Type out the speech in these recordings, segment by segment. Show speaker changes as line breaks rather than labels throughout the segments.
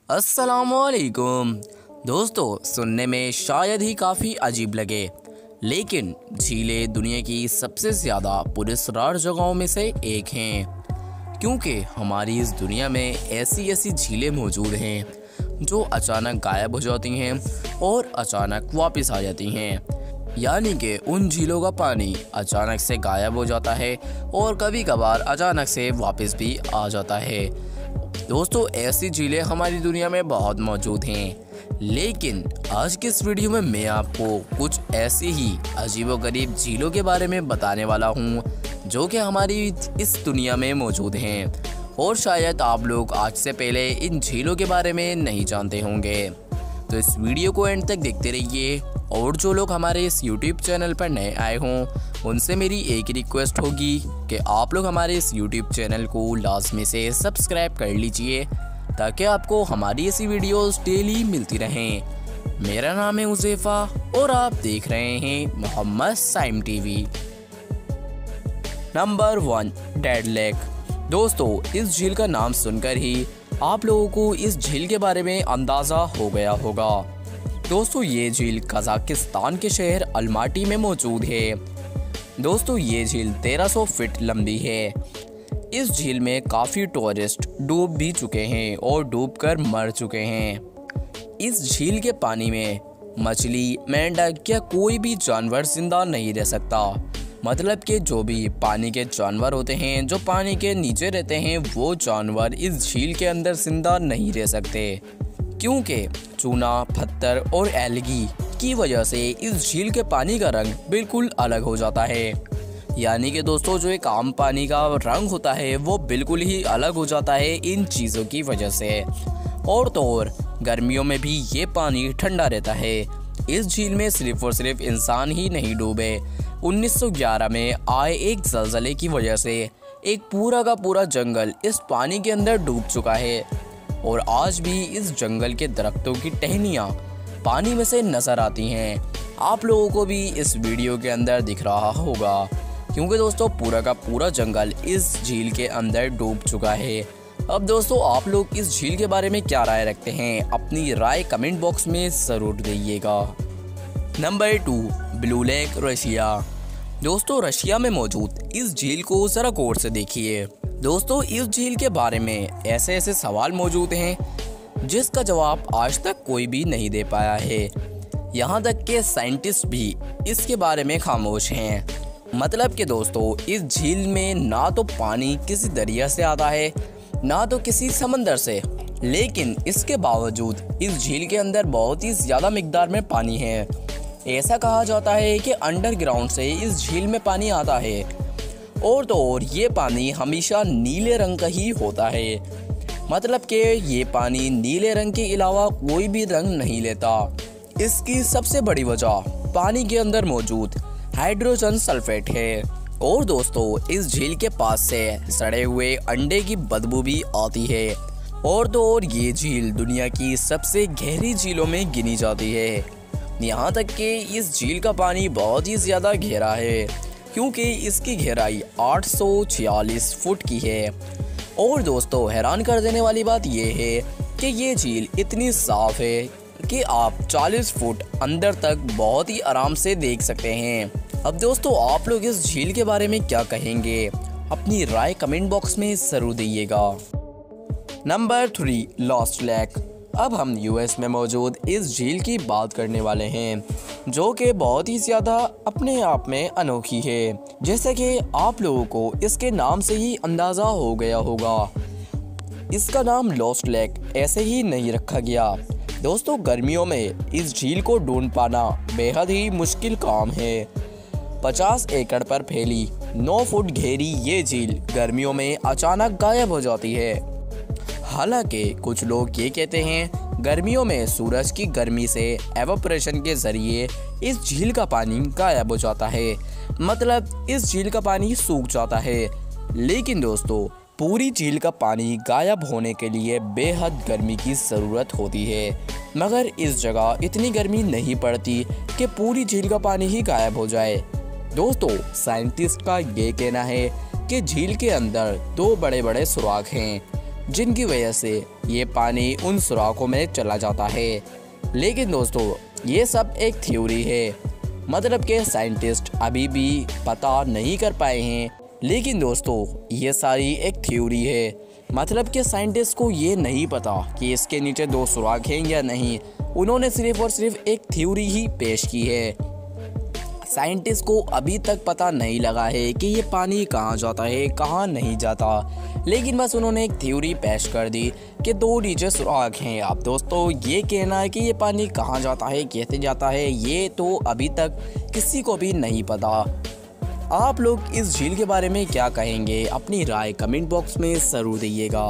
अस्सलामुअलैकुम दोस्तों, सुनने में शायद ही काफ़ी अजीब लगे, लेकिन झीलें दुनिया की सबसे ज़्यादा पुरस्कार जगहों में से एक हैं, क्योंकि हमारी इस दुनिया में ऐसी ऐसी झीलें मौजूद हैं जो अचानक गायब हो जाती हैं और अचानक वापस आ जाती हैं। यानी कि उन झीलों का पानी अचानक से गायब हो जाता है और कभी कभार अचानक से वापस भी आ जाता है। दोस्तों, ऐसी झीलें हमारी दुनिया में बहुत मौजूद हैं, लेकिन आज के इस वीडियो में मैं आपको कुछ ऐसी ही अजीबोगरीब झीलों के बारे में बताने वाला हूं जो कि हमारी इस दुनिया में मौजूद हैं और शायद आप लोग आज से पहले इन झीलों के बारे में नहीं जानते होंगे। तो इस वीडियो को एंड तक देखते रहिए और जो लोग हमारे इस YouTube चैनल पर नए आए हों उनसे मेरी एक रिक्वेस्ट होगी कि आप लोग हमारे इस YouTube चैनल को लाजमी से सब्सक्राइब कर लीजिए ताकि आपको हमारी ऐसी वीडियोस डेली मिलती रहें। मेरा नाम है उज़ैफ़ा और आप देख रहे हैं Mohammad Saim TV. Number 1, dead lake. दोस्तों, इस झील का नाम सुनकर ही आप लोगों को इस झील के बारे में अंदाज़ा हो गया होगा। दोस्तों, ये झील कजाकिस्तान के शहर अलमाटी में मौजूद है। दोस्तों, ये झील 1300 फीट लंबी है। इस झील में काफ़ी टूरिस्ट डूब भी चुके हैं और डूबकर मर चुके हैं। इस झील के पानी में मछली, मेंढक या कोई भी जानवर जिंदा नहीं रह सकता। मतलब कि जो भी पानी के जानवर होते हैं जो पानी के नीचे रहते हैं वो जानवर इस झील के अंदर जिंदा नहीं रह सकते, क्योंकि चूना, पत्थर और एल्गी की वजह से इस झील के पानी का रंग बिल्कुल अलग हो जाता है। यानी कि दोस्तों, जो एक आम पानी का रंग होता है वो बिल्कुल ही अलग हो जाता है इन चीज़ों की वजह से। और तो और गर्मियों में भी ये पानी ठंडा रहता है। इस झील में सिर्फ और सिर्फ इंसान ही नहीं डूबे। 1911 में आए एक ज़लज़ले की वजह से एक पूरा का पूरा जंगल इस पानी के अंदर डूब चुका है और आज भी इस जंगल के दरख्तों की टहनियाँ पानी में से नज़र आती हैं। आप लोगों को भी इस वीडियो के अंदर दिख रहा होगा, क्योंकि दोस्तों पूरा का पूरा जंगल इस झील के अंदर डूब चुका है। अब दोस्तों, आप लोग इस झील के बारे में क्या राय रखते हैं? अपनी राय कमेंट बॉक्स में ज़रूर दीजिएगा। Number 2, blue lake, Russia. दोस्तों, रशिया में मौजूद इस झील को ज़रा गौर से देखिए। दोस्तों, इस झील के बारे में ऐसे ऐसे सवाल मौजूद हैं जिसका जवाब आज तक कोई भी नहीं दे पाया है। यहाँ तक के साइंटिस्ट भी इसके बारे में खामोश हैं। मतलब कि दोस्तों, इस झील में ना तो पानी किसी दरिया से आता है ना तो किसी समंदर से, लेकिन इसके बावजूद इस झील के अंदर बहुत ही ज़्यादा मिकदार में पानी है। ऐसा कहा जाता है कि अंडरग्राउंड से इस झील में पानी आता है और तो और ये पानी हमेशा नीले रंग का ही होता है। मतलब कि ये पानी नीले रंग के अलावा कोई भी रंग नहीं लेता। इसकी सबसे बड़ी वजह पानी के अंदर मौजूद हाइड्रोजन सल्फेट है। और दोस्तों, इस झील के पास से सड़े हुए अंडे की बदबू भी आती है। और तो और ये झील दुनिया की सबसे गहरी झीलों में गिनी जाती है। यहाँ तक कि इस झील का पानी बहुत ही ज़्यादा गहरा है, क्योंकि इसकी गहराई 846 फुट की है। और दोस्तों, हैरान कर देने वाली बात यह है कि ये झील इतनी साफ़ है कि आप 40 फुट अंदर तक बहुत ही आराम से देख सकते हैं। अब दोस्तों, आप लोग इस झील के बारे में क्या कहेंगे? अपनी राय कमेंट बॉक्स में ज़रूर दीजिएगा। Number 3, lost lake. अब हम यूएस में मौजूद इस झील की बात करने वाले हैं जो कि बहुत ही ज़्यादा अपने आप में अनोखी है। जैसे कि आप लोगों को इसके नाम से ही अंदाज़ा हो गया होगा, इसका नाम लॉस्ट लेक ऐसे ही नहीं रखा गया। दोस्तों, गर्मियों में इस झील को ढूंढ पाना बेहद ही मुश्किल काम है। 50 एकड़ पर फैली 9 फुट गहरी ये झील गर्मियों में अचानक गायब हो जाती है। हालांकि कुछ लोग ये कहते हैं गर्मियों में सूरज की गर्मी से एवोपरेशन के जरिए इस झील का पानी गायब हो जाता है, मतलब इस झील का पानी सूख जाता है। लेकिन दोस्तों, पूरी झील का पानी गायब होने के लिए बेहद गर्मी की ज़रूरत होती है, मगर इस जगह इतनी गर्मी नहीं पड़ती कि पूरी झील का पानी ही गायब हो जाए। दोस्तों, साइंटिस्ट का ये कहना है कि झील के अंदर 2 बड़े बड़े सुराख हैं जिनकी वजह से ये पानी उन सुराखों में चला जाता है। लेकिन दोस्तों ये सब एक थ्योरी है, मतलब के साइंटिस्ट अभी भी पता नहीं कर पाए हैं। लेकिन दोस्तों ये सारी एक थ्योरी है, मतलब कि साइंटिस्ट को ये नहीं पता कि इसके नीचे 2 सुराख हैं या नहीं। उन्होंने सिर्फ और सिर्फ एक थ्योरी ही पेश की है। साइंटिस्ट को अभी तक पता नहीं लगा है कि ये पानी कहाँ जाता है कहाँ नहीं जाता, लेकिन बस उन्होंने एक थ्योरी पेश कर दी कि 2 नीचे सुराख हैं। अब दोस्तों ये कहना है कि ये पानी कहाँ जाता है कैसे जाता है, ये तो अभी तक किसी को भी नहीं पता। आप लोग इस झील के बारे में क्या कहेंगे, अपनी राय कमेंट बॉक्स में ज़रूर दीजिएगा।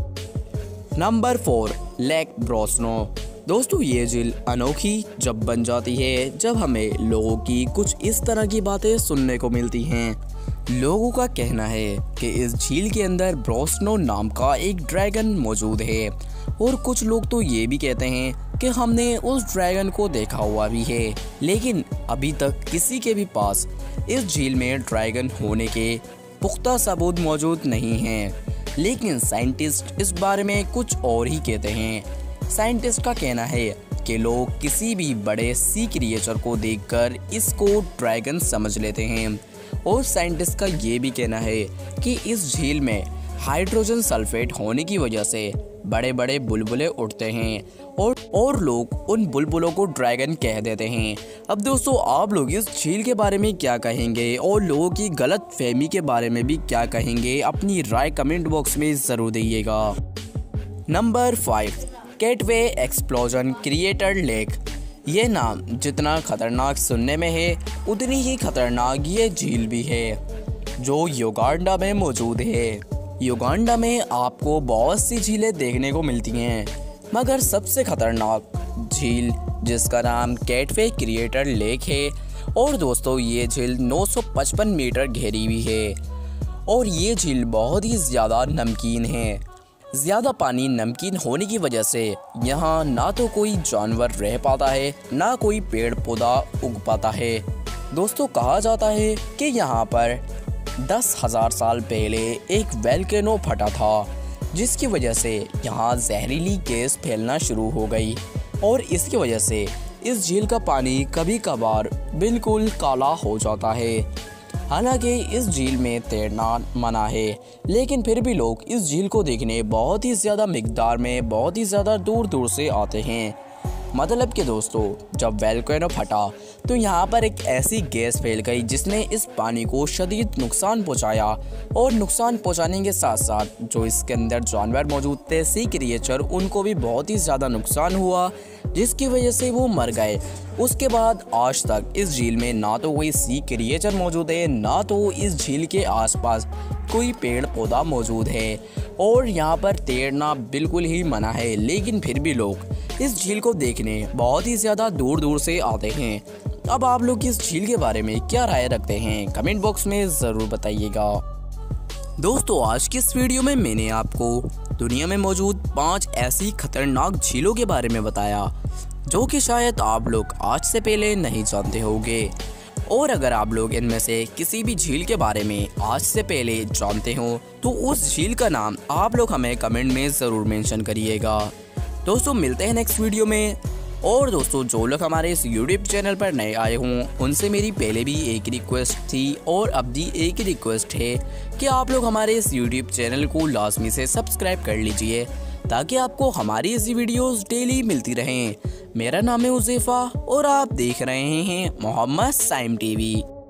Number 4, lake Brosno. दोस्तों ये झील अनोखी जब बन जाती है जब हमें लोगों की कुछ इस तरह की बातें सुनने को मिलती हैं। लोगों का कहना है कि इस झील के अंदर ब्रोस्नो नाम का एक ड्रैगन मौजूद है, और कुछ लोग तो ये भी कहते हैं कि हमने उस ड्रैगन को देखा हुआ भी है। लेकिन अभी तक किसी के भी पास इस झील में ड्रैगन होने के पुख्ता सबूत मौजूद नहीं हैं। लेकिन साइंटिस्ट इस बारे में कुछ और ही कहते हैं। साइंटिस्ट का कहना है कि लोग किसी भी बड़े सी क्रिएचर को देखकर इसको ड्रैगन समझ लेते हैं, और साइंटिस्ट का ये भी कहना है कि इस झील में हाइड्रोजन सल्फेट होने की वजह से बड़े बड़े बुलबुले उठते हैं, और लोग उन बुलबुलों को ड्रैगन कह देते हैं। अब दोस्तों आप लोग इस झील के बारे में क्या कहेंगे, और लोगों की गलत फहमी के बारे में भी क्या कहेंगे, अपनी राय कमेंट बॉक्स में ज़रूर दीजिएगा। Number 5, gateway explosion creator lake. ये नाम जितना खतरनाक सुनने में है उतनी ही खतरनाक ये झील भी है, जो युगांडा में मौजूद है। युगांडा में आपको बहुत सी झीलें देखने को मिलती हैं, मगर सबसे खतरनाक झील जिसका नाम गेटवे क्रिएटर लेक है, और दोस्तों ये झील 955 मीटर गहरी भी है, और ये झील बहुत ही ज़्यादा नमकीन है। ज़्यादा पानी नमकीन होने की वजह से यहाँ ना तो कोई जानवर रह पाता है, ना कोई पेड़ पौधा उग पाता है। दोस्तों कहा जाता है कि यहाँ पर 10,000 साल पहले एक वोल्केनो फटा था, जिसकी वजह से यहाँ जहरीली गैस फैलना शुरू हो गई, और इसकी वजह से इस झील का पानी कभी कभार बिल्कुल काला हो जाता है। हालांकि इस झील में तैरना मना है, लेकिन फिर भी लोग इस झील को देखने बहुत ही ज़्यादा मिकदार में बहुत ही ज़्यादा दूर दूर से आते हैं। मतलब कि दोस्तों जब वोल्केनो फटा तो यहाँ पर एक ऐसी गैस फैल गई जिसने इस पानी को शदीद नुकसान पहुँचाया, और नुकसान पहुँचाने के साथ साथ जो इसके अंदर जानवर मौजूद थे सी क्रिएचर, उनको भी बहुत ही ज़्यादा नुकसान हुआ, जिसकी वजह से वो मर गए। उसके बाद आज तक इस झील में ना तो कोई सी क्रिएचर मौजूद है, ना तो इस झील के आसपास कोई पेड़ पौधा मौजूद है, और यहाँ पर तैरना बिल्कुल ही मना है। लेकिन फिर भी लोग इस झील को देखने बहुत ही ज़्यादा दूर दूर से आते हैं। अब आप लोग इस झील के बारे में क्या राय रखते हैं, कमेंट बॉक्स में ज़रूर बताइएगा। दोस्तों आज की इस वीडियो में मैंने आपको दुनिया में मौजूद 5 ऐसी खतरनाक झीलों के बारे में बताया, जो कि शायद आप लोग आज से पहले नहीं जानते होंगे। और अगर आप लोग इनमें से किसी भी झील के बारे में आज से पहले जानते हो तो उस झील का नाम आप लोग हमें कमेंट में ज़रूर मेंशन करिएगा। दोस्तों मिलते हैं नेक्स्ट वीडियो में। और दोस्तों जो लोग हमारे इस यूट्यूब चैनल पर नए आए हों उनसे मेरी पहले भी एक रिक्वेस्ट थी, और अब भी एक ही रिक्वेस्ट है कि आप लोग हमारे इस यूट्यूब चैनल को लाजमी से सब्सक्राइब कर लीजिए, ताकि आपको हमारी ऐसी वीडियोस डेली मिलती रहें। मेरा नाम है उज़ैफ़ा और आप देख रहे हैं मोहम्मद साइम टीवी।